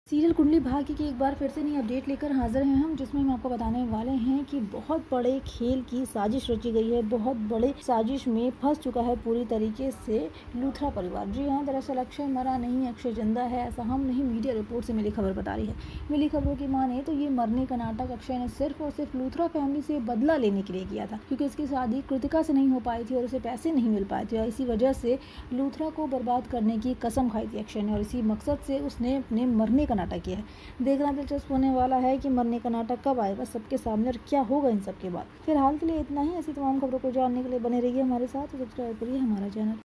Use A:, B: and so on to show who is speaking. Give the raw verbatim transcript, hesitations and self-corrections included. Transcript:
A: Serial Kundali Bhagya की एक बार फिर से नई अपडेट लेकर हाजिर हैं हम, जिसमें हम आपको बताने वाले हैं कि बहुत बड़े खेल की साजिश रची गई है। बहुत बड़े साजिश में फंस चुका है पूरी तरीके से लूथरा परिवार। जी हाँ, दरअसल अक्षय मरा नहीं, अक्षय जिंदा है, ऐसा हम नहीं, मीडिया रिपोर्ट से मिली खबर बता रही है। मिली खबरों की माने तो ये मरने का नाटक अक्षय ने सिर्फ और सिर्फ लूथरा फैमिली से बदला लेने के लिए किया था, क्योंकि उसकी शादी कृतिका से नहीं हो पाई थी और उसे पैसे नहीं मिल पाए थे, और इसी वजह से लूथरा को बर्बाद करने की कसम खाई थी अक्षय ने, और इसी मकसद से उसने अपने मरने का नाटक किया है। देखना दिलचस्प होने वाला है कि मरने का नाटक कब आएगा सबके सामने और क्या होगा इन सब के बाद। फिलहाल के लिए इतना ही। ऐसी तमाम खबरों को जानने के लिए बने रहिए हमारे साथ और सब्सक्राइब करिए हमारा चैनल।